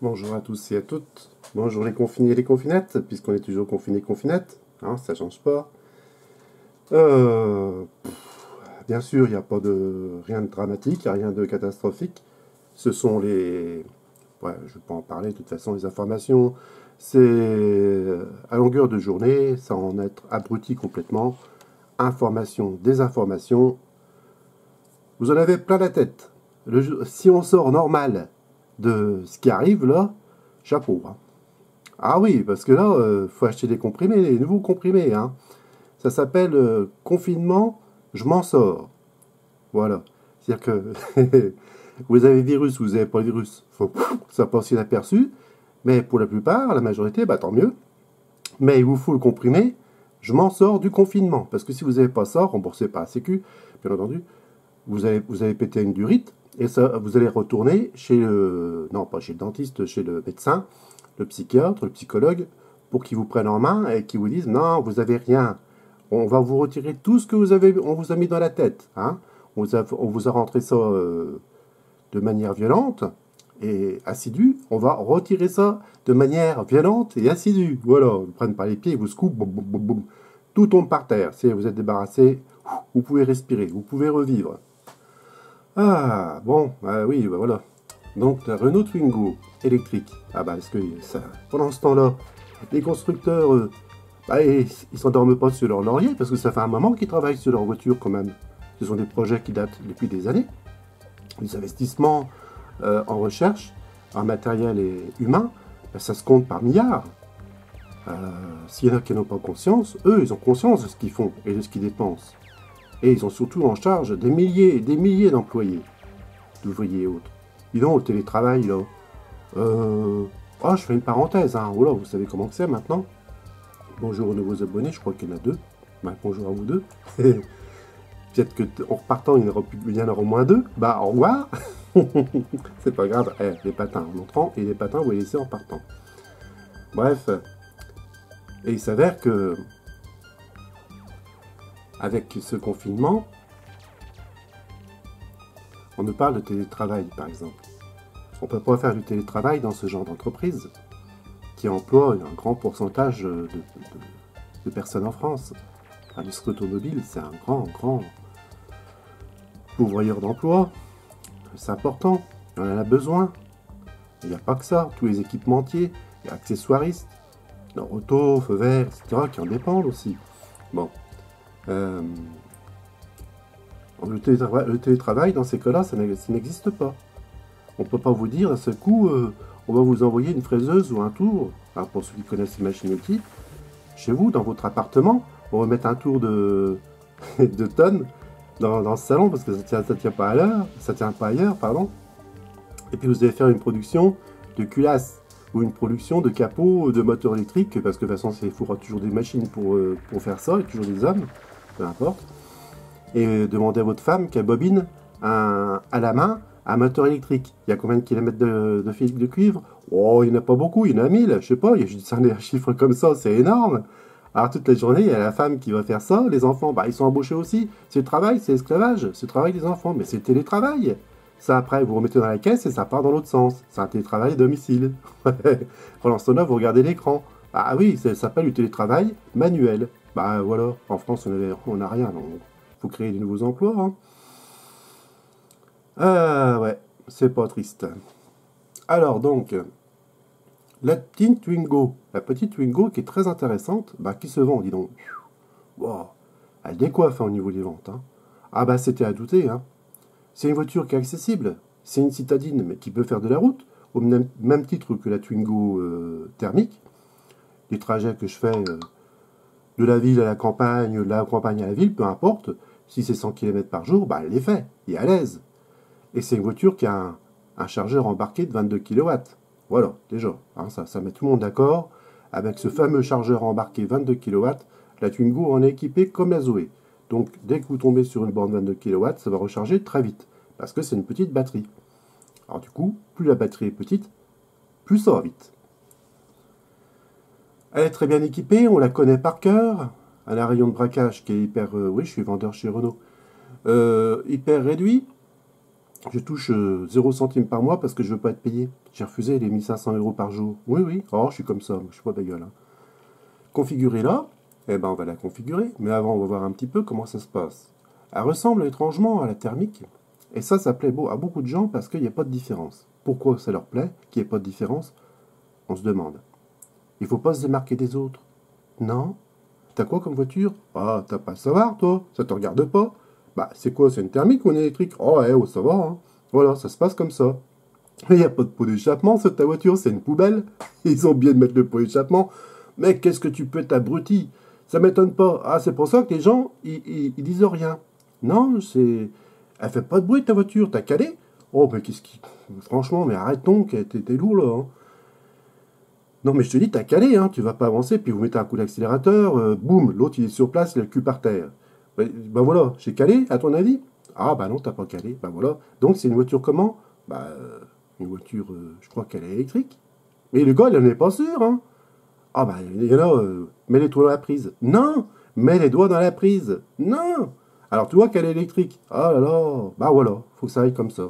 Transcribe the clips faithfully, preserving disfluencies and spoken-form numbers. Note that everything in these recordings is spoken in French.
Bonjour à tous et à toutes. Bonjour les confinés et les confinettes, puisqu'on est toujours confinés et confinettes, hein, ça change pas. Euh, pff, bien sûr, il n'y a pas de rien de dramatique, il n'y a rien de catastrophique. Ce sont les... Ouais, je ne vais pas en parler, de toute façon, les informations. C'est à longueur de journée, ça en être abruti complètement. Information, désinformation. Vous en avez plein la tête. Le, si on sort normal de ce qui arrive là, chapeau. Hein. Ah oui, parce que là, euh, faut acheter des comprimés, des nouveaux comprimés. Hein. Ça s'appelle euh, confinement, je m'en sors. Voilà. C'est-à-dire que vous avez virus ou vous n'avez pas le virus, faut, ça passe inaperçu. Mais pour la plupart, la majorité, bah tant mieux. Mais il vous faut le comprimé, je m'en sors du confinement. Parce que si vous n'avez pas ça, remboursé par la Sécu, bien entendu, vous allez, vous allez péter une durite. Et ça, vous allez retourner chez le... Non, pas chez le dentiste, chez le médecin, le psychiatre, le psychologue, pour qu'ils vous prennent en main et qu'ils vous disent « Non, vous n'avez rien. On va vous retirer tout ce que vous avez, on vous a mis dans la tête. Hein. On, vous a, on vous a rentré ça euh, de manière violente et assidue. On va retirer ça de manière violente et assidue. Voilà, ils vous prennent par les pieds, ils vous secouent, boum, boum, boum, boum. Tout tombe par terre. Si vous êtes débarrassé, vous pouvez respirer, vous pouvez revivre. » Ah, bon, bah oui, bah voilà. Donc, la Renault Twingo électrique. Ah bah, parce que ça, pendant ce temps-là, les constructeurs, euh, bah, ils ne s'endorment pas sur leur laurier, parce que ça fait un moment qu'ils travaillent sur leur voiture quand même. Ce sont des projets qui datent depuis des années. Les investissements euh, en recherche, en matériel et humain, bah, ça se compte par milliards. Euh, S'il y en a qui n'ont pas conscience, eux, ils ont conscience de ce qu'ils font et de ce qu'ils dépensent. Et ils ont surtout en charge des milliers et des milliers d'employés, d'ouvriers et autres. Dis donc, le télétravail, là. Euh... Oh, je fais une parenthèse, hein. Oh là, vous savez comment c'est maintenant. Bonjour aux nouveaux abonnés, je crois qu'il y en a deux. Bah, bonjour à vous deux. Peut-être qu'en repartant, il y en aura, plus... il y en aura moins deux. Bah, au revoir. C'est pas grave. Eh, les patins en entrant et les patins, vous les laissez en partant. Bref. Et il s'avère que avec ce confinement, on nous parle de télétravail, par exemple. On ne peut pas faire du télétravail dans ce genre d'entreprise qui emploie un grand pourcentage de, de, de, de personnes en France. L'industrie automobile, c'est un grand, grand pourvoyeur d'emploi. C'est important, on en a besoin. Il n'y a pas que ça, tous les équipementiers, les accessoiristes, leur auto, feux verts, et cetera, qui en dépendent aussi. Bon. Euh, le, télétravail, le télétravail, dans ces cas-là, ça n'existe pas. On ne peut pas vous dire, à ce coup, euh, on va vous envoyer une fraiseuse ou un tour, hein, pour ceux qui connaissent les machines-outils, chez vous, dans votre appartement, on va mettre un tour de, de tonnes dans, dans ce salon, parce que ça ne tient, ça tient pas à l'heure, ça tient pas ailleurs, pardon. Et puis vous allez faire une production de culasse, ou une production de capots, de moteurs électriques, parce que de toute façon, il faudra toujours des machines pour, euh, pour faire ça, et toujours des hommes, peu importe. Et demandez à votre femme qu'elle bobine un, à la main un moteur électrique. Il y a combien de kilomètres de, de fil de cuivre? Oh, il n'y en a pas beaucoup, il y en a mille, je sais pas, il y a juste un chiffre comme ça, c'est énorme. Alors toute la journée, il y a la femme qui va faire ça, les enfants, bah, ils sont embauchés aussi. C'est le travail, c'est l'esclavage, c'est le travail des enfants, mais c'est le télétravail. Ça, après, vous remettez dans la caisse et ça part dans l'autre sens. C'est un télétravail à domicile. Pendant ce temps-là, vous regardez l'écran. Ah oui, ça s'appelle du télétravail manuel. Bah voilà, en France, on n'a rien, donc faut créer de nouveaux emplois. Hein. Ah ouais, c'est pas triste. Alors donc, la petite Twingo, la petite Twingo qui est très intéressante, bah qui se vend, dis donc. Wow, elle décoiffe hein, au niveau des ventes. Hein. Ah bah c'était à douter, hein. C'est une voiture qui est accessible, c'est une citadine, mais qui peut faire de la route, au même, même titre que la Twingo euh, thermique. Les trajets que je fais euh, de la ville à la campagne, de la campagne à la ville, peu importe, si c'est cent kilomètres par jour, bah elle les fait, et à l'aise. Et c'est une voiture qui a un, un chargeur embarqué de vingt-deux kilowatts. Voilà, déjà, hein, ça, ça met tout le monde d'accord. Avec ce fameux chargeur embarqué vingt-deux kilowatts, la Twingo en est équipée comme la Zoé. Donc, dès que vous tombez sur une borne vingt-deux kilowatts, ça va recharger très vite, parce que c'est une petite batterie. Alors du coup, plus la batterie est petite, plus ça va vite. Elle est très bien équipée, on la connaît par cœur. Elle a un rayon de braquage qui est hyper... Euh, oui, je suis vendeur chez Renault. Euh, hyper réduit. Je touche euh, zéro centime par mois parce que je veux pas être payé. J'ai refusé les mille cinq cents euros par jour. Oui, oui, oh, je suis comme ça, je suis pas ta gueule. Hein. Configurer là, eh ben on va la configurer, mais avant on va voir un petit peu comment ça se passe. Elle ressemble étrangement à la thermique, et ça, ça plaît beau à beaucoup de gens parce qu'il n'y a pas de différence. Pourquoi ça leur plaît qu'il n'y ait pas de différence? On se demande. Il faut pas se démarquer des autres. Non. T'as quoi comme voiture? Ah, t'as pas à savoir, toi, ça te regarde pas. Bah, c'est quoi, c'est une thermique ou une électrique? Oh, ouais, oh, ça va, hein. Voilà, ça se passe comme ça. Il n'y a pas de pot d'échappement, c'est ta voiture, c'est une poubelle. Ils ont bien de mettre le pot d'échappement. Mais qu'est-ce que tu peux être abruti? Ça m'étonne pas. Ah, c'est pour ça que les gens, ils, ils, ils disent rien. Non, c'est... Elle fait pas de bruit, ta voiture, t'as calé? Oh, mais qu'est-ce qui... Franchement, mais arrête donc, t'es lourd, là. Hein. Non, mais je te dis, t'as calé, hein, tu vas pas avancer, puis vous mettez un coup d'accélérateur, euh, boum, l'autre il est sur place, il a le cul par terre. Ben, ben voilà, j'ai calé, à ton avis? Ah, bah non, t'as pas calé, ben voilà. Donc c'est une voiture comment? Bah, euh, une voiture, euh, je crois qu'elle est électrique. Mais le gars, il en est pas sûr, hein. Ah, bah, il y en a, euh, mets les doigts dans la prise. Non, mets les doigts dans la prise. Non. Alors tu vois qu'elle est électrique. Ah là là, bah voilà, faut que ça aille comme ça.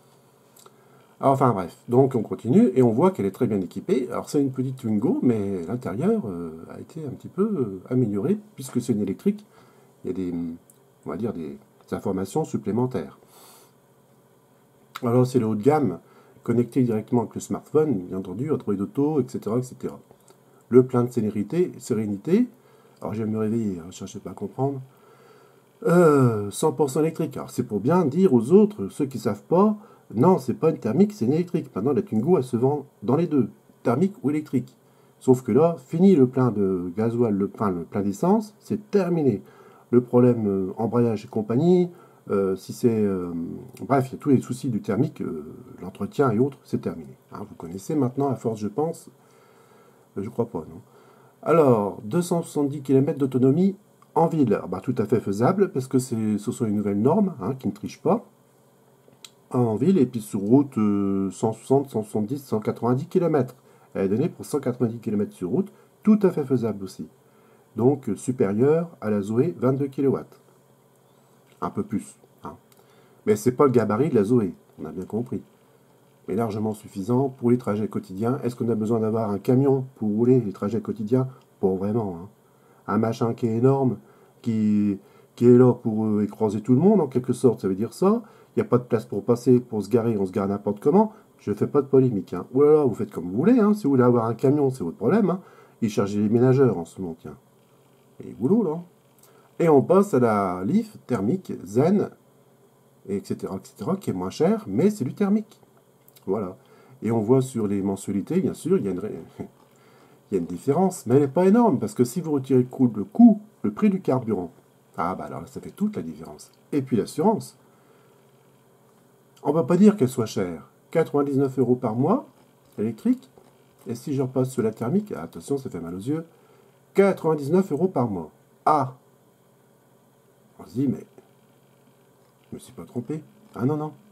Enfin bref, donc on continue et on voit qu'elle est très bien équipée. Alors c'est une petite Twingo, mais l'intérieur euh, a été un petit peu euh, amélioré puisque c'est une électrique. Il y a des, on va dire des, des informations supplémentaires. Alors c'est le haut de gamme, connecté directement avec le smartphone, bien entendu, Android Auto, et cetera, et cetera. Le plein de sérénité, sérénité. Alors je vais me réveiller, hein, je ne cherchez pas à comprendre. Euh, cent pour cent électrique. Alors c'est pour bien dire aux autres, ceux qui ne savent pas. Non, c'est pas une thermique, c'est une électrique. Maintenant, la Twingo, elle se vend dans les deux, thermique ou électrique. Sauf que là, fini le plein de gasoil, le, enfin, le plein d'essence, c'est terminé. Le problème euh, embrayage et compagnie, euh, si c'est... Euh, bref, il y a tous les soucis du thermique, euh, l'entretien et autres, c'est terminé. Hein, vous connaissez maintenant, à force, je pense. Euh, je crois pas, non. Alors, deux cent soixante-dix kilomètres d'autonomie en ville. Alors, bah, tout à fait faisable, parce que ce sont les nouvelles normes, hein, qui ne trichent pas. En ville, et puis sur route euh, cent soixante, cent soixante-dix, cent quatre-vingt-dix kilomètres. Elle est donnée pour cent quatre-vingt-dix kilomètres sur route, tout à fait faisable aussi. Donc euh, supérieur à la Zoé, vingt-deux kilowatts. Un peu plus. Hein. Mais c'est pas le gabarit de la Zoé, on a bien compris. Mais largement suffisant pour les trajets quotidiens. Est-ce qu'on a besoin d'avoir un camion pour rouler les trajets quotidiens? Pas vraiment. Hein. Un machin qui est énorme, qui, qui est là pour euh, écraser tout le monde, en quelque sorte, ça veut dire ça. Il n'y a pas de place pour passer, pour se garer, on se gare n'importe comment. Je ne fais pas de polémique. Hein. Ou alors, vous faites comme vous voulez. Hein. Si vous voulez avoir un camion, c'est votre problème. Hein. Ils chargent les ménageurs en ce moment, tiens. Et boulot, là. Et on passe à la Leaf thermique, Zen, et cetera, et cetera, qui est moins cher, mais c'est du thermique. Voilà. Et on voit sur les mensualités, bien sûr, il y a une, il y a une différence, mais elle n'est pas énorme, parce que si vous retirez le coût, le coût, le prix du carburant, ah bah alors là, ça fait toute la différence. Et puis l'assurance. On ne peut pas dire qu'elle soit chère. quatre-vingt-dix-neuf euros par mois, électrique. Et si je repasse sur la thermique, attention, ça fait mal aux yeux, quatre-vingt-dix-neuf euros par mois. Ah! On se dit, mais je me suis pas trompé. Ah non, non.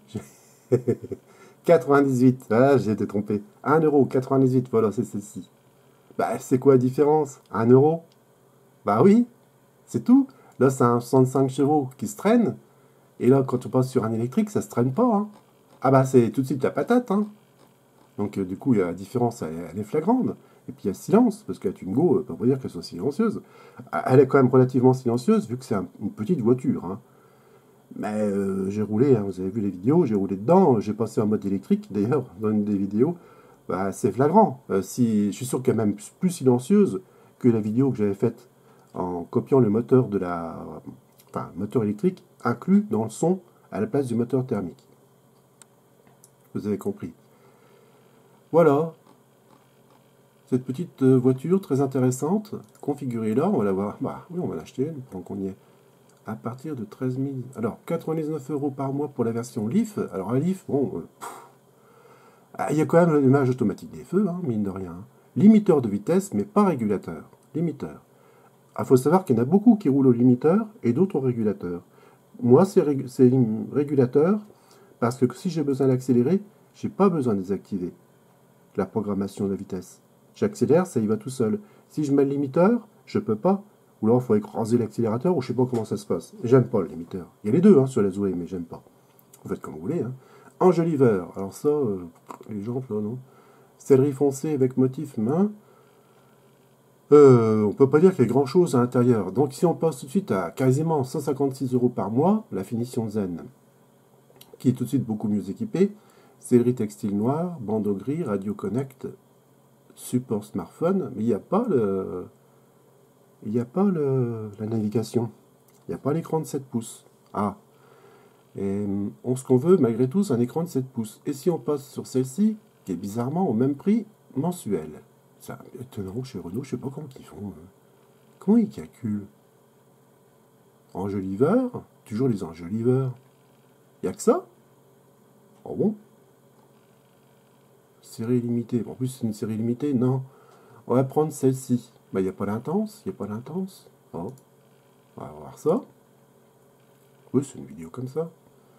quatre-vingt-dix-huit. Ah, j'ai été trompé. un euro quatre-vingt-dix-huit, voilà, c'est celle-ci. Bah, c'est quoi la différence? un euro? Bah oui, c'est tout. Là, c'est un soixante-cinq chevaux qui se traîne. Et là, quand on passe sur un électrique, ça se traîne pas. Hein. Ah bah, c'est tout de suite la patate. Hein. Donc, euh, du coup, la différence, elle, elle est flagrante. Et puis, il y a silence, parce que la Twingo, on peut pas dire qu'elle soit silencieuse. Elle est quand même relativement silencieuse, vu que c'est un, une petite voiture. Hein. Mais euh, j'ai roulé, hein, vous avez vu les vidéos, j'ai roulé dedans, j'ai passé en mode électrique, d'ailleurs, dans une des vidéos. Bah, c'est flagrant. Euh, si, je suis sûr qu'elle est même plus silencieuse que la vidéo que j'avais faite en copiant le moteur de la... Enfin, moteur électrique inclus dans le son à la place du moteur thermique. Vous avez compris. Voilà. Cette petite voiture très intéressante, configurée là, on va la voir. Bah oui, on va l'acheter, tant qu'on y est. À partir de treize mille. Alors, quatre-vingt-dix-neuf euros par mois pour la version Leaf. Alors, la Leaf, bon. Euh, ah, il y a quand même l'allumage automatique des feux, hein, mine de rien. Limiteur de vitesse, mais pas régulateur. Limiteur. Il faut savoir qu'il y en a beaucoup qui roulent au limiteur et d'autres au régulateur. Moi, c'est rég régulateur parce que si j'ai besoin d'accélérer, je n'ai pas besoin de désactiver la programmation de la vitesse. J'accélère, ça y va tout seul. Si je mets le limiteur, je ne peux pas. Ou alors, il faut écraser l'accélérateur, ou je ne sais pas comment ça se passe. J'aime pas le limiteur. Il y a les deux hein, sur la Zoé, mais j'aime pas. Vous faites comme vous voulez. Hein. enjoliveur. Alors ça, euh, les gens, là, non. Céleri foncé avec motif main. Euh, on peut pas dire qu'il y ait grand chose à l'intérieur. Donc si on passe tout de suite à quasiment cent cinquante-six euros par mois, la finition zen, qui est tout de suite beaucoup mieux équipée. Céleri textile noir, bandeau gris, radio connect, support smartphone, mais il n'y a pas le, il n'y a pas le, la navigation. Il n'y a pas l'écran de sept pouces. Ah. Et on, ce qu'on veut, malgré tout, c'est un écran de sept pouces. Et si on passe sur celle-ci, qui est bizarrement au même prix mensuel. C'est étonnant chez Renault, je sais pas comment ils font. Hein. Comment ils calculent? Enjoliveur, toujours les enjoliveurs. Il n'y a que ça? Oh bon? Série limitée. En plus, c'est une série limitée? Non. On va prendre celle-ci. Ben, il n'y a pas l'intense. Il n'y a pas l'intense. Oh. On va voir ça. Oui, c'est une vidéo comme ça.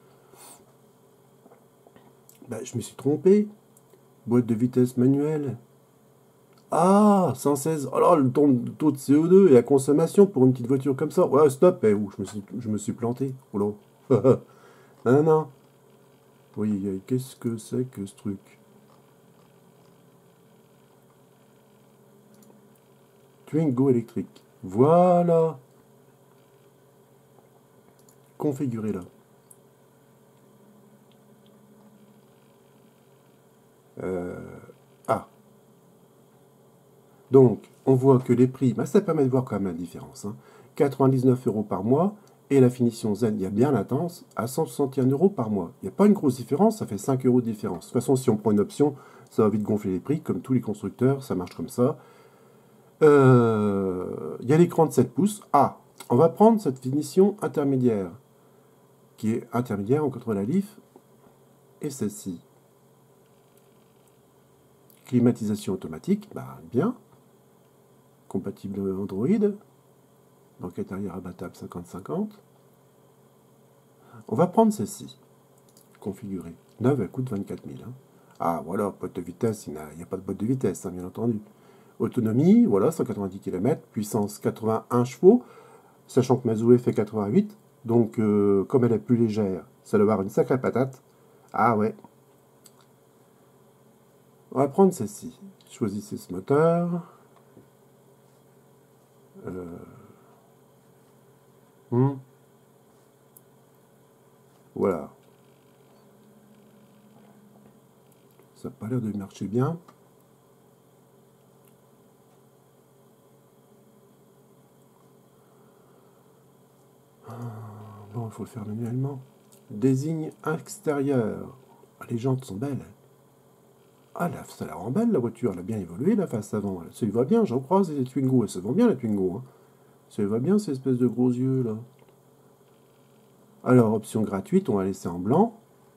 Ben, je me suis trompé. Boîte de vitesse manuelle. Ah, cent seize. Oh là, le taux de C O deux et la consommation pour une petite voiture comme ça. Ouais, stop. Eh, où je me suis, je me suis planté. Oh là. non, non. Oui, qu'est-ce que c'est que ce truc? Twingo électrique. Voilà. Configuré là. Euh, ah. Donc, on voit que les prix, bah, ça permet de voir quand même la différence. Hein. quatre-vingt-dix-neuf euros par mois, et la finition zen, il y a bien l'intense, à cent soixante et un euros par mois. Il n'y a pas une grosse différence, ça fait cinq euros de différence. De toute façon, si on prend une option, ça va vite gonfler les prix, comme tous les constructeurs, ça marche comme ça. Euh, il y a l'écran de sept pouces. Ah, on va prendre cette finition intermédiaire, qui est intermédiaire entre la Leaf et celle-ci. Climatisation automatique, bah bien. Compatible Android. Donc intérieur abattable cinquante cinquante. On va prendre celle-ci. Configurée. Neuve, elle coûte vingt-quatre mille. Hein. Ah voilà, boîte de vitesse, il n'y a, a pas de boîte de vitesse, hein, bien entendu. Autonomie, voilà, cent quatre-vingt-dix kilomètres. Puissance quatre-vingt-un chevaux. Sachant que ma Zoé fait quatre-vingt-huit. Donc, euh, comme elle est plus légère, ça doit avoir une sacrée patate. Ah ouais. On va prendre celle-ci. Choisissez ce moteur. Euh... Hmm. Voilà. Ça n'a pas l'air de marcher bien. Bon, il faut le faire manuellement. Désigne extérieur. Ah, les jantes sont belles. Ah, là, ça la rend belle, la voiture. Elle a bien évolué, la face avant. Ça lui va bien, j'en croise, les Twingo. Elle se vend bien, la Twingo. Hein. Ça lui va bien, ces espèces de gros yeux, là. Alors, option gratuite, on va laisser en blanc.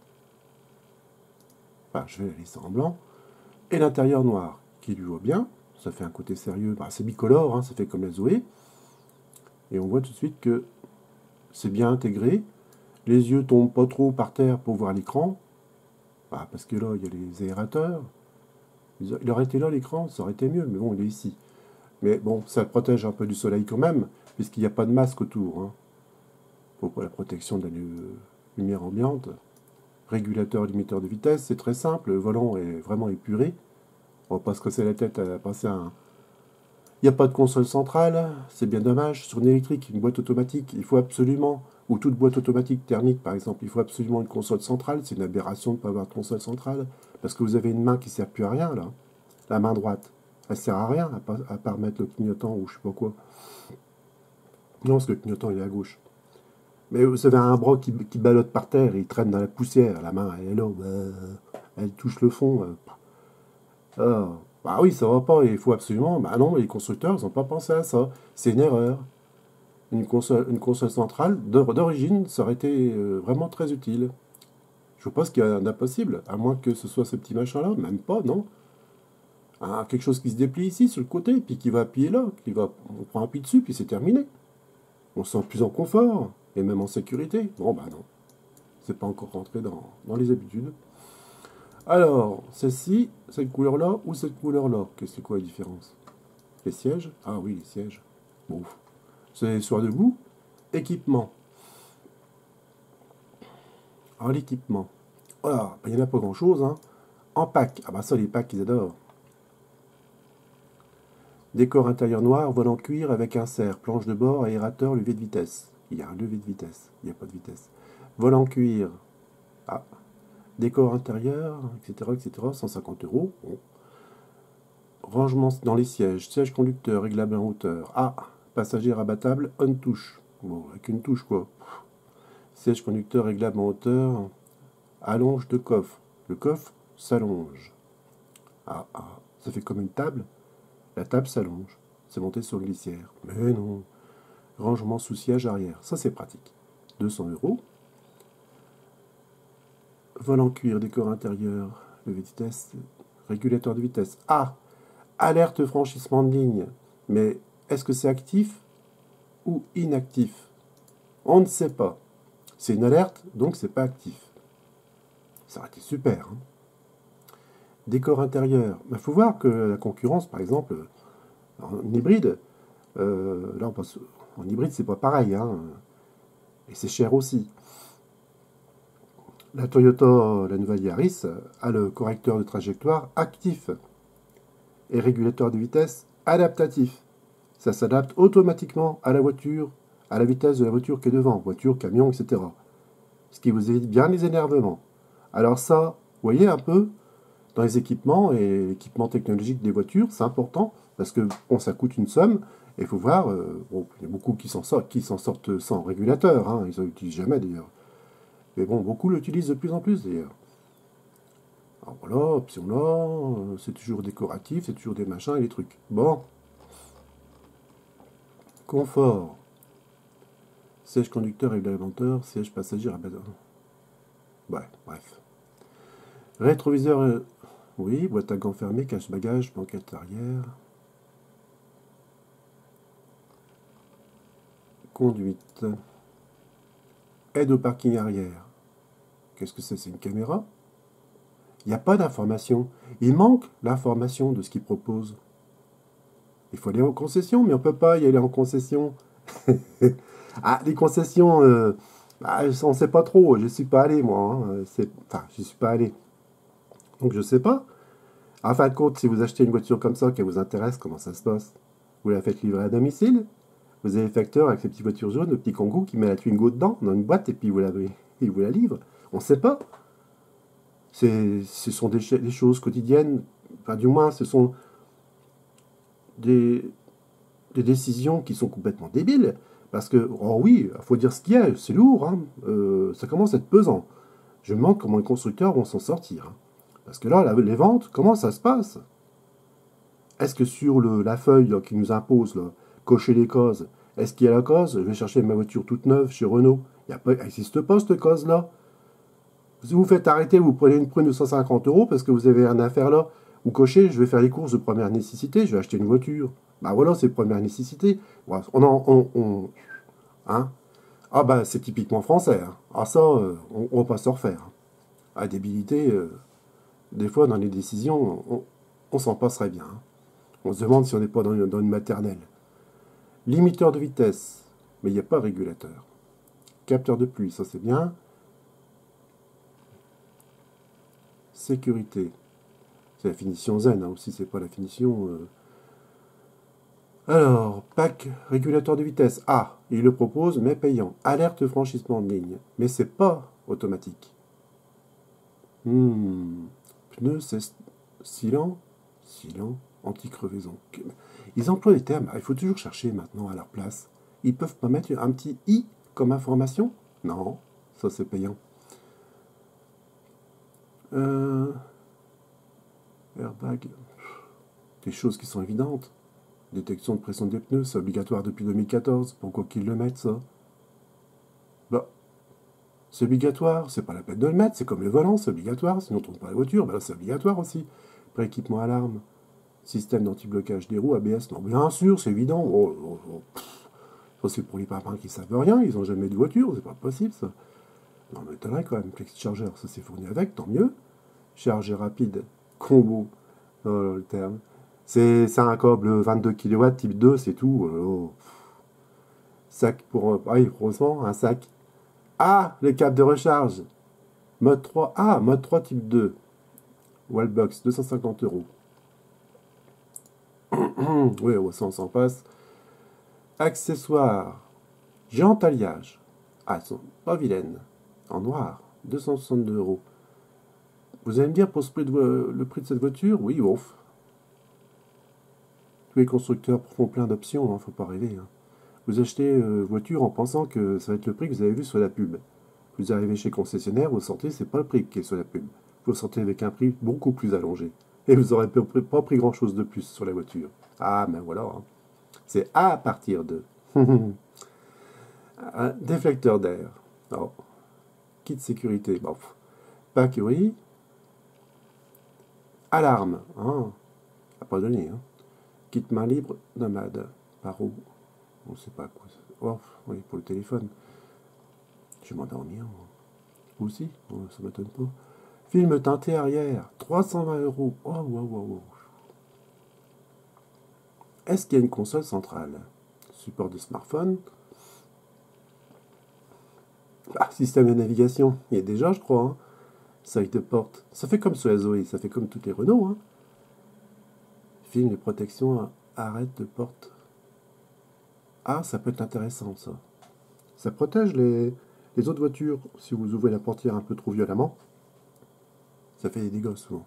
Enfin, je vais la laisser en blanc. Et l'intérieur noir, qui lui va bien. Ça fait un côté sérieux. Bah, c'est bicolore, hein, ça fait comme la Zoé. Et on voit tout de suite que c'est bien intégré. Les yeux tombent pas trop par terre pour voir l'écran. Bah, parce que là, il y a les aérateurs. Il aurait été là l'écran, ça aurait été mieux, mais bon, il est ici. Mais bon, ça protège un peu du soleil quand même, puisqu'il n'y a pas de masque autour. Hein. Pour la protection de la lumière ambiante. Régulateur, limiteur de vitesse, c'est très simple. Le volant est vraiment épuré. On va pas se casser la tête à passer à un... Il n'y a pas de console centrale, c'est bien dommage. Sur une électrique, une boîte automatique, il faut absolument, ou toute boîte automatique thermique par exemple, il faut absolument une console centrale. C'est une aberration de ne pas avoir de console centrale. Parce que vous avez une main qui ne sert plus à rien là. La main droite, elle ne sert à rien, à part, à part mettre le clignotant ou je sais pas quoi. Non, parce que le clignotant il est à gauche. Mais vous avez un bras qui, qui ballotte par terre, il traîne dans la poussière, la main elle est là, bah, elle touche le fond. Euh, oh. Bah oui, ça va pas, il faut absolument. Bah non, les constructeurs, ils n'ont pas pensé à ça. C'est une erreur. Une console, une console centrale, d'origine, ça aurait été euh, vraiment très utile. Je vois pas ce qu'il y a d'impossible, à moins que ce soit ce petit machin-là, même pas, non. Ah, quelque chose qui se déplie ici, sur le côté, puis qui va appuyer là, qui va, on prend un pied dessus, puis c'est terminé. On se sent plus en confort, et même en sécurité. Bon, bah non. C'est pas encore rentré dans, dans les habitudes. Alors, celle-ci, cette couleur-là ou cette couleur-là, qu'est-ce que c'est quoi la différence? Les sièges? Ah oui, les sièges. Bon. C'est soit debout. Équipement. Alors, l'équipement. Voilà, il n'y en a pas grand-chose, hein. En pack, ah bah ça, les packs, ils adorent. Décor intérieur noir, volant cuir avec insert, planche de bord, aérateur, levier de vitesse. Il y a un levier de vitesse, il n'y a pas de vitesse. Volant cuir, ah. Décor intérieur, et cetera, et cetera, cent cinquante euros. Bon. Rangement dans les sièges, siège conducteur, réglable en hauteur. Ah, passager rabattable, on touche. Bon, avec une touche quoi. Siège conducteur, réglable en hauteur. Allonge de coffre. Le coffre s'allonge. Ah, ah, ça fait comme une table. La table s'allonge. C'est monté sur le glissière. Mais non. Rangement sous siège arrière. Ça, c'est pratique. deux cents euros. Vol en cuir, décor intérieur, levier de vitesse, régulateur de vitesse. Ah, alerte franchissement de ligne. Mais est-ce que c'est actif ou inactif? On ne sait pas. C'est une alerte, donc c'est pas actif. Ça aurait été super. Hein. Décor intérieur. Il faut voir que la concurrence, par exemple, en hybride, euh, là on passe, en hybride c'est pas pareil, hein, et c'est cher aussi. La Toyota, la nouvelle Yaris, a le correcteur de trajectoire actif et régulateur de vitesse adaptatif. Ça s'adapte automatiquement à la voiture, à la vitesse de la voiture qui est devant, voiture, camion, et cetera. Ce qui vous évite bien les énervements. Alors ça, vous voyez un peu, dans les équipements et l'équipement technologique des voitures, c'est important, parce que bon, ça coûte une somme, et il faut voir, euh, bon, il y a beaucoup qui s'en sortent, qui s'en sortent sans régulateur, hein, ils ne l'utilisent jamais d'ailleurs. Mais bon, beaucoup l'utilisent de plus en plus d'ailleurs. Alors voilà, option là, c'est toujours décoratif, c'est toujours des machins et des trucs. Bon. Confort. Siège conducteur et régulateur, siège passager à base. Ouais, bref. Rétroviseur, euh, oui, boîte à gants fermée, cache-bagages, banquette arrière. Conduite. Aide au parking arrière. Qu'est-ce que c'est? C'est une caméra? Il n'y a pas d'information. Il manque l'information de ce qu'il propose. Il faut aller en concession, mais on ne peut pas y aller en concession. Ah, les concessions, euh, bah, on ne sait pas trop. Je ne suis pas allé, moi. Hein. Enfin, je ne suis pas allé. Donc, je ne sais pas. En fin de compte, si vous achetez une voiture comme ça qui vous intéresse, comment ça se passe? Vous la faites livrer à domicile? Vous avez le facteur avec ces petites voitures jaunes, le petit Kangoo qui met la Twingo dedans, dans une boîte, et puis vous la, il vous la livre. On ne sait pas. Ce sont des, des choses quotidiennes. Enfin, du moins, ce sont des, des décisions qui sont complètement débiles. Parce que, oh oui, il faut dire ce qu'il y a, c'est lourd, hein, euh, ça commence à être pesant. Je me demande comment les constructeurs vont s'en sortir. Hein. Parce que là, la, les ventes, comment ça se passe? Est-ce que sur le, la feuille là, qui nous impose, là, cocher les causes, est-ce qu'il y a la cause? Je vais chercher ma voiture toute neuve chez Renault. Il n'existe pas cette cause-là. Si vous faites arrêter, vous prenez une prune de cent cinquante euros parce que vous avez rien à faire là. Vous cochez, je vais faire les courses de première nécessité, je vais acheter une voiture. Bah voilà, c'est première nécessité. On en, on, on, hein ah bah c'est typiquement français. Hein. Ah ça, euh, on, on va pas se refaire. À débilité, euh, des fois dans les décisions, on, on s'en passerait bien. Hein. On se demande si on n'est pas dans une, dans une maternelle. Limiteur de vitesse, mais il n'y a pas de régulateur. Capteur de pluie, ça c'est bien. Sécurité. C'est la finition zen, hein, aussi, c'est pas la finition... Euh... Alors, pack régulateur de vitesse. Ah, il le propose, mais payant. Alerte franchissement de ligne. Mais c'est pas automatique. Hmm. Pneus, c'est silant. Silant, anti-crevaison. Ils emploient les termes, il faut toujours chercher maintenant à leur place. Ils peuvent pas mettre un petit i comme information? Non, ça c'est payant. Euh... Airbag. Des choses qui sont évidentes. Détection de pression des pneus, c'est obligatoire depuis deux mille quatorze. Pourquoi qu'ils le mettent, ça? Bah, c'est obligatoire, c'est pas la peine de le mettre, c'est comme le volant, c'est obligatoire, sinon on ne tourne pas la voiture, bah là c'est obligatoire aussi. Prééquipement alarme, système d'anti-blocage des roues, A B S, non, bien sûr, c'est évident. Oh, oh, oh. Ça c'est pour les papins qui savent rien, ils n'ont jamais de voiture, c'est pas possible ça. Non, mais t'as quand même, Flexi Charger, ça c'est fourni avec, tant mieux. Chargé rapide, combo, oh, le terme. C'est un câble vingt-deux kilowatts, type deux, c'est tout. Oh. Sac pour... Ah oui, heureusement, un sac. Ah, le câble de recharge. Mode trois, ah, mode trois type deux. Wallbox, deux cent cinquante euros. Oui, ça on s'en passe. Accessoires. Jantes alliage. Ah, elles sont pas vilaines. En noir, deux cent soixante-deux euros. Vous allez me dire pour ce prix de, le prix de cette voiture? Oui, ouf. Tous les constructeurs font plein d'options, hein, faut pas rêver. Hein. Vous achetez euh, voiture en pensant que ça va être le prix que vous avez vu sur la pub. Vous arrivez chez le concessionnaire, vous sortez, c'est pas le prix qui est sur la pub. Vous sortez avec un prix beaucoup plus allongé. Et vous n'aurez pas pris grand chose de plus sur la voiture. Ah, ben voilà. Hein. C'est à partir de. Un déflecteur d'air. Oh. Kit sécurité. Bon. Pack, oui. Alarme. Ah. À pas donné. Hein. Kit main libre, nomade. Paro. On sait pas quoi. Oh, oui, pour le téléphone. Je vais m'endormir. Vous aussi, oh, ça m'étonne pas. Film teinté arrière, trois cent vingt euros. Oh, wow, wow, wow. Est-ce qu'il y a une console centrale? Support de smartphone. Ah, système de navigation. Il y a déjà, je crois. Hein. Side de porte. Ça fait comme sur la Zoé, ça fait comme toutes les Renault. Hein. Film de protection, arrête de porte. Ah, ça peut être intéressant, ça. Ça protège les, les autres voitures si vous ouvrez la portière un peu trop violemment. Ça fait des dégâts souvent.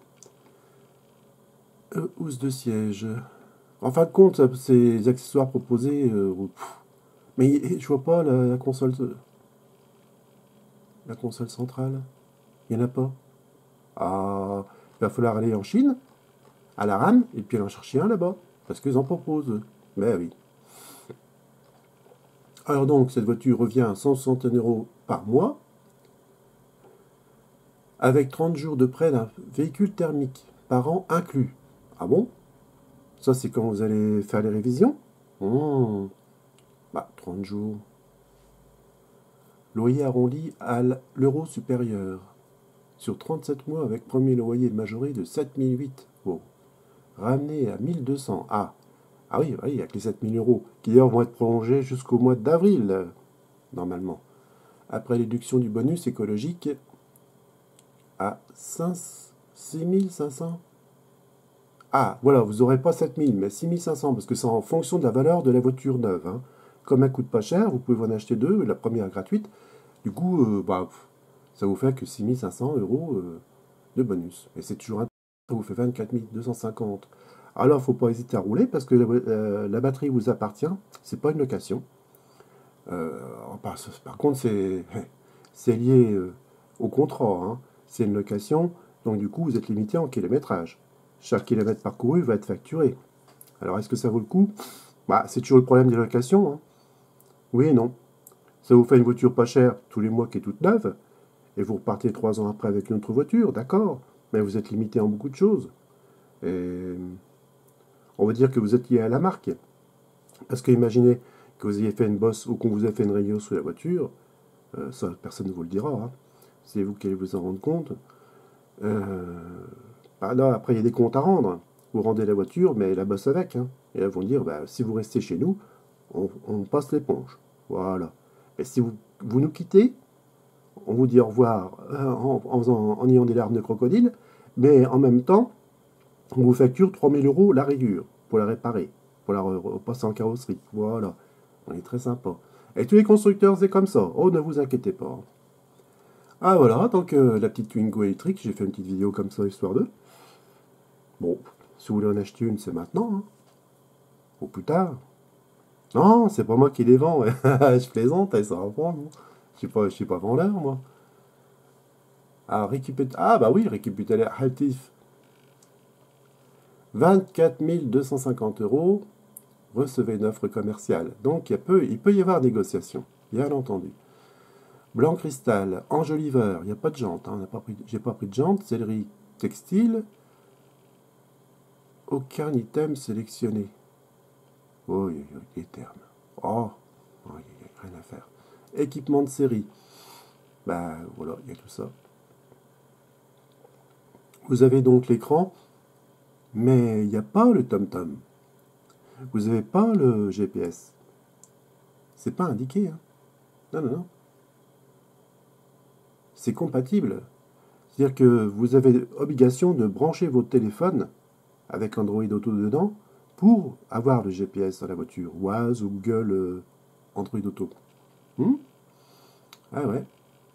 Euh, housse de siège. En fin de compte, ces accessoires proposés. Euh, mais je vois pas la, la console. La console centrale. Il n'y en a pas. Ah, il va falloir aller en Chine, à la RAM, et puis aller en chercher un là-bas. Parce qu'ils en proposent. Ben oui. Alors donc, cette voiture revient à cent soixante euros par mois, avec trente jours de prêt d'un véhicule thermique par an inclus. Ah bon? Ça, c'est quand vous allez faire les révisions? Mmh. Bah, trente jours. Loyer arrondi à l'euro supérieur. Sur trente-sept mois avec premier loyer majoré de sept mille huit. Wow. Ramené à mille deux cents. Ah. Ah oui, oui, avec les sept mille euros, qui d'ailleurs vont être prolongés jusqu'au mois d'avril, euh, normalement. Après l'éduction du bonus écologique, à six mille cinq cents. Ah, voilà, vous n'aurez pas sept mille, mais six mille cinq cents, parce que c'est en fonction de la valeur de la voiture neuve. Hein. Comme elle coûte pas cher, vous pouvez en acheter deux, la première gratuite. Du coup, euh, bah, ça vous fait que six mille cinq cents euros euh, de bonus. Et c'est toujours un... Ça vous fait vingt-quatre mille deux cent cinquante. Alors, il ne faut pas hésiter à rouler, parce que la, euh, la batterie vous appartient. C'est pas une location. Euh, par, par contre, c'est lié euh, au contrat. Hein. C'est une location, donc du coup, vous êtes limité en kilométrage. Chaque kilomètre parcouru va être facturé. Alors, est-ce que ça vaut le coup? Bah, c'est toujours le problème des locations. Hein. Oui et non. Ça vous fait une voiture pas chère tous les mois qui est toute neuve, et vous repartez trois ans après avec une autre voiture, d'accord, mais vous êtes limité en beaucoup de choses. Et on va dire que vous êtes lié à la marque. Parce que imaginez que vous ayez fait une bosse ou qu'on vous ait fait une rayon sur la voiture, euh, ça, personne ne vous le dira. Hein. C'est vous qui allez vous en rendre compte. Euh, bah là, après, il y a des comptes à rendre. Vous rendez la voiture, mais la bosse avec. Hein. Et là, ils vont dire, bah, si vous restez chez nous, on, on passe l'éponge. Voilà. Et si vous, vous nous quittez, on vous dit au revoir euh, en, en, faisant, en ayant des larmes de crocodile, mais en même temps, on vous facture trois mille euros la rayure pour la réparer, pour la repasser en carrosserie. Voilà. On est très sympa. Et tous les constructeurs, c'est comme ça. Oh, ne vous inquiétez pas. Ah voilà, donc euh, la petite Twingo électrique, j'ai fait une petite vidéo comme ça, histoire de. Bon, si vous voulez en acheter une, c'est maintenant. Hein. Ou plus tard. Non, c'est pas moi qui les vends. Ouais. Je plaisante, ça va prendre. Je suis pas, je suis pas vendeur, moi. Ah, récupérer... ah bah oui, récupérer Altif. vingt-quatre mille deux cent cinquante euros. Recevez une offre commerciale. Donc, il peut, il peut y avoir négociation, bien entendu. Blanc cristal, enjoliveur, il n'y a pas de jante. Hein, j'ai pas pris de jante. Céleri textile. Aucun item sélectionné. Oh, il y a les termes. Oh, il n'y a rien à faire. Équipement de série. Ben voilà, il y a tout ça. Vous avez donc l'écran, mais il n'y a pas le TomTom. Vous n'avez pas le G P S. C'est pas indiqué. Hein. Non, non, non. C'est compatible, C'est-à-dire que vous avez obligation de brancher votre téléphone avec Android Auto dedans pour avoir le G P S dans la voiture. Waze ou Google euh, Android Auto. Hmm ah ouais.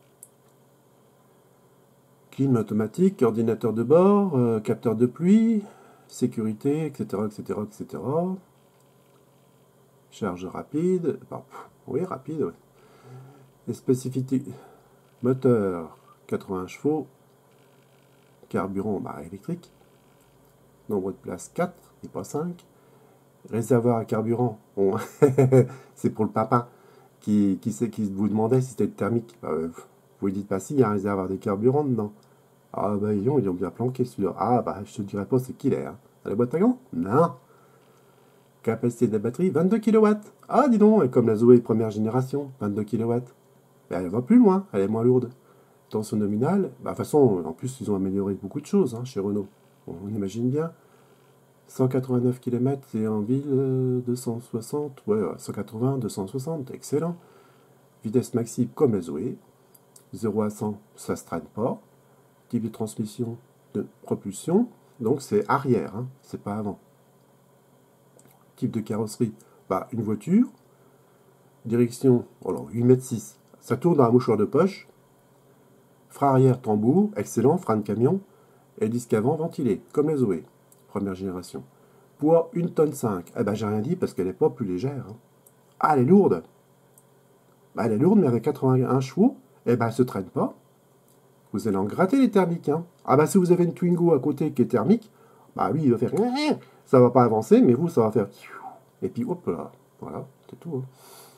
Clim automatique, ordinateur de bord, euh, capteur de pluie, sécurité, et cetera, et cetera, et cetera. Charge rapide. Bon, oui, rapide, ouais. Les spécificités. Moteur, quatre-vingts chevaux. Carburant, bah, électrique. Nombre de places, quatre, et pas cinq. Réservoir à carburant, bon, c'est pour le papa qui, qui, sait, qui vous demandait si c'était thermique. Bah, vous lui dites pas si, il y a un réservoir de carburant dedans. Ah bah ils ont, ils ont bien planqué celui-là. Ah bah je te dirais pas c'est qu'il est. Hein. À la boîte à gants? Non. Capacité de la batterie, vingt-deux kilowatts. Ah dis donc, et comme la Zoé première génération, vingt-deux kilowatts. Mais elle va plus loin, elle est moins lourde. Tension nominale, bah de toute façon, en plus ils ont amélioré beaucoup de choses hein, chez Renault. On, on imagine bien. cent quatre-vingt-neuf kilomètres, c'est en ville euh, deux cent soixante, ouais, cent quatre-vingts, deux cent soixante, excellent. Vitesse maxi comme la Zoé. zéro à cent, ça se traîne pas. Type de transmission de propulsion, donc c'est arrière, hein, c'est pas avant. Type de carrosserie, bah, une voiture. Direction, alors huit mètres six, ça tourne dans un mouchoir de poche. Frein arrière tambour, excellent, frein de camion. Et disque avant ventilé, comme la Zoé, première génération. Poids une tonne cinq, eh ben j'ai rien dit parce qu'elle n'est pas plus légère. Hein. Ah, elle est lourde. Bah, elle est lourde, mais avec quatre-vingt-un chevaux, eh ben elle se traîne pas. Vous allez en gratter les thermiques. Hein. Ah bah si vous avez une Twingo à côté qui est thermique, bah oui, il va faire... Ça va pas avancer, mais vous, ça va faire... Et puis hop là, voilà, c'est tout. Hein.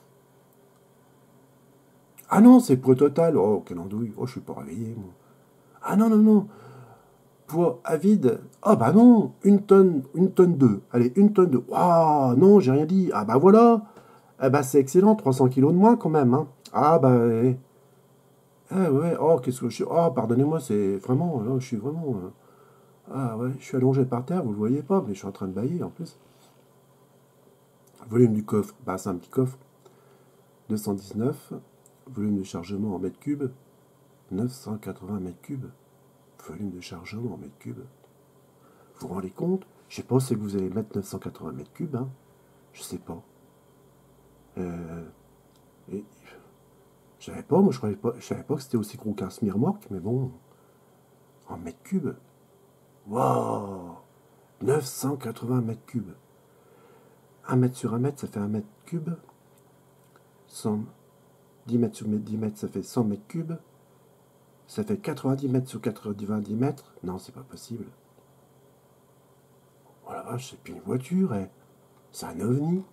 Ah non, c'est poids total. Oh, quelle andouille. Oh, je suis pas réveillé, moi. Ah non, non, non. Poids à vide. Ah bah non, une tonne, une tonne deux. Allez, une tonne deux. Ah non, j'ai rien dit. Ah bah voilà. Ah bah c'est excellent, trois cents kilos de moins quand même. Hein. Ah bah... Eh. Ah ouais, oh, qu'est-ce que je suis... Oh, pardonnez-moi, c'est vraiment... Là, je suis vraiment... Euh... Ah ouais, je suis allongé par terre, vous le voyez pas, mais je suis en train de bailler en plus. Volume du coffre, bah c'est un petit coffre. deux cent dix-neuf. Volume de chargement en mètres cubes. neuf cent quatre-vingts mètres cubes. Volume de chargement en mètres cubes. Vous vous rendez compte? Je sais pas c'est que vous allez mettre neuf cent quatre-vingts mètres cubes, hein. Je sais pas. Euh... Et... Je savais pas, moi je croyais pas, je savais pas que c'était aussi gros qu'un smirmorque, mais bon. En mètres cubes. Waouh, neuf cent quatre-vingts mètres cubes. un mètre sur un mètre, ça fait un mètre cube. cent, dix mètres sur dix mètres, ça fait cent mètres cubes. Ça fait quatre-vingt-dix mètres sur quatre-vingt-dix mètres. Non, c'est pas possible. Oh la vache, c'est plus une voiture, eh. C'est un ovni.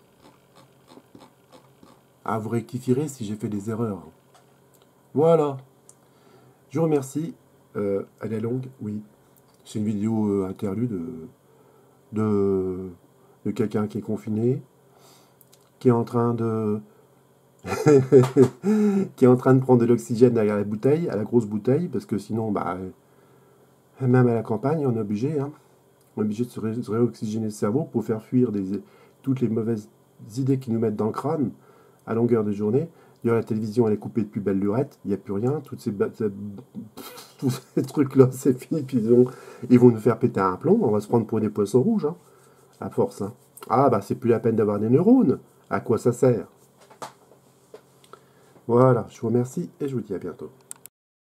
Ah, vous rectifierez si j'ai fait des erreurs. Voilà. Je vous remercie. Euh, elle est longue, oui. C'est une vidéo euh, interlude de, de, de quelqu'un qui est confiné, qui est en train de qui est en train de prendre de l'oxygène derrière la bouteille, à la grosse bouteille, parce que sinon, bah, même à la campagne, on est obligé, hein, on est obligé de se, ré se réoxygéner le cerveau pour faire fuir des, toutes les mauvaises idées qui nous mettent dans le crâne à longueur de journée. D'ailleurs, la télévision, elle est coupée de plus belle lurette, il n'y a plus rien, toutes ces, tous ces trucs-là, c'est fini, puis ils vont, ils vont nous faire péter un plomb, on va se prendre pour des poissons rouges, hein, à force. Hein. Ah, bah, c'est plus la peine d'avoir des neurones, à quoi ça sert? Voilà, je vous remercie et je vous dis à bientôt.